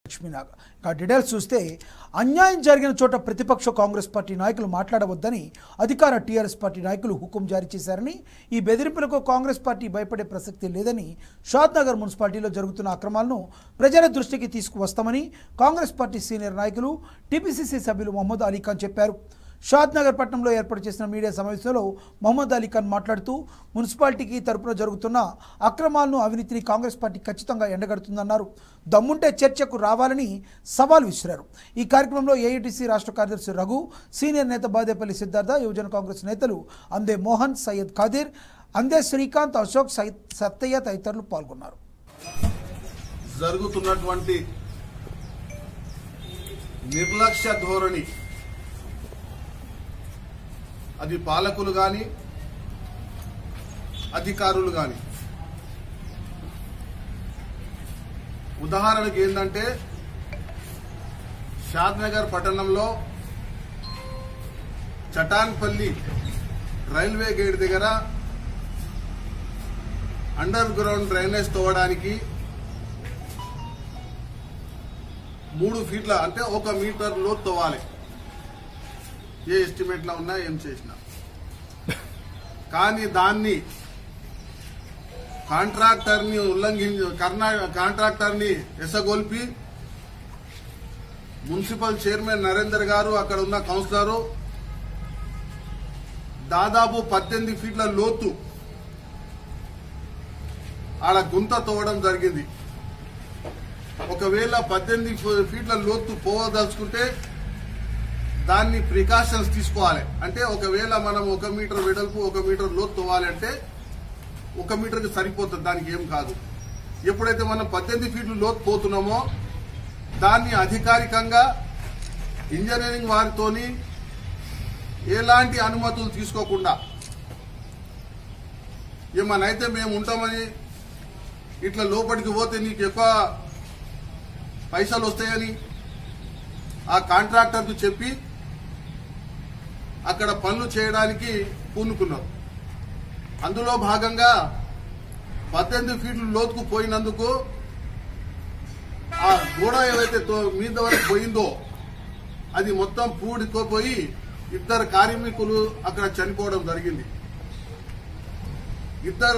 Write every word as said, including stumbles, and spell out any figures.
లక్ష్మీనాగ్ ఇక డీటెయిల్స్ చూస్తే అన్యాయం జరిగిన చోట ప్రతిపక్ష కాంగ్రెస్ పార్టీ నాయకులు మాట్లాడవద్దని అధికార టీఆర్ఎస్ పార్టీ నాయకులు హుకుం జారీ చేశారని, ఈ బెదిరింపులకు కాంగ్రెస్ పార్టీ భయపడే ప్రసక్తి లేదని, షాద్నగర్ మున్సిపాలిటీలో జరుగుతున్న అక్రమాలను ప్రజల దృష్టికి తీసుకువస్తామని కాంగ్రెస్ పార్టీ సీనియర్ నాయకులు టీపీసీసీ సభ్యులు మొహమ్మద్ అలీఖాన్ చెప్పారు. షాద్నగర్ పట్టణంలో ఏర్పాటు చేసిన మీడియా సమావేశంలో మొహమ్మద్ అలీఖాన్ మాట్లాడుతూ మున్సిపాలిటీకి తరపున జరుగుతున్న అక్రమాలను, అవినీతిని కాంగ్రెస్ పార్టీ ఖచ్చితంగా ఎండగడుతుందన్నారు. దమ్ముంటే చర్చకు రావాలని సవాల్ విసిరారు. ఈ కార్యక్రమంలో ఏఐటీసీ రాష్ట్ర కార్యదర్శి రఘు, సీనియర్ నేత బాదేపల్లి సిద్ధార్థ, యువజన కాంగ్రెస్ నేతలు అందే మోహన్, సయ్యద్ ఖాదీర్, అందే శ్రీకాంత్, అశోక్, సత్తయ్య తదితరులు పాల్గొన్నారు. జరుగుతున్నటువంటి నిర్లక్ష్య ధోరణి, అది పాలకులు గాని అధికారులు గాని, ఉదాహరణకు ఏంటంటే షాద్నగర్ పట్టణంలో చటాన్పల్లి రైల్వే గేట్ దగ్గర అండర్ గ్రౌండ్ డ్రైనేజ్ తోవడానికి మూడు ఫీట్ల అంటే ఒక మీటర్ లోతు తవ్వాలి. ఏ ఎస్టిమేట్లో ఉన్నా ఏం చేసినా కానీ దాన్ని కాంట్రాక్టర్ని ఉల్లంఘించి కాంట్రాక్టర్ని ఎసగొల్పి మున్సిపల్ చైర్మన్ నరేందర్ గారు, అక్కడ ఉన్న కౌన్సిలరు దాదాపు పద్దెనిమిది ఫీట్ల లోతు ఆడ గుంత తోవడం జరిగింది. ఒకవేళ పద్దెనిమిది ఫీట్ల లోతు పోవదలుచుకుంటే దాన్ని ప్రికాషన్స్ తీసుకోవాలి. అంటే ఒకవేళ మనం ఒక మీటర్ వెడల్పు ఒక మీటర్ లోతు తవ్వాలి అంటే ఒక మీటర్కి సరిపోతుంది, దానికి ఏం కాదు. ఎప్పుడైతే మనం పద్దెనిమిది ఫీట్లు లోతు పోతున్నామో దాన్ని అధికారికంగా ఇంజనీరింగ్ వారితోని ఎలాంటి అనుమతులు తీసుకోకుండా ఏమనైతే మేము ఉంటామని ఇట్లా లోపలికి పోతే నీకు ఎక్కువ పైసలు వస్తాయని ఆ కాంట్రాక్టర్కు చెప్పి అక్కడ పనులు చేయడానికి పూనుకున్నారు. అందులో భాగంగా పద్దెనిమిది ఫీట్లు లోతుకు పోయినందుకు ఆ గోడ ఏదైతే మీద వరకు పోయిందో అది మొత్తం పూడుకోపోయి ఇద్దరు కార్మికులు అక్కడ చనిపోవడం జరిగింది. ఇద్దరు